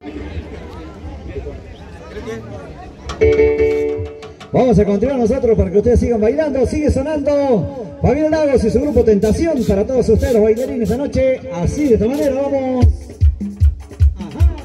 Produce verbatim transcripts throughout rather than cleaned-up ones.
Vamos a continuar nosotros para que ustedes sigan bailando. Sigue sonando Fabián Lagos y su grupo Tentación para todos ustedes los bailarines esta noche. Así de esta manera vamos. Ajá.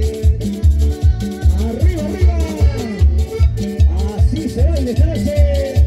Arriba, arriba. Así se baila esta noche.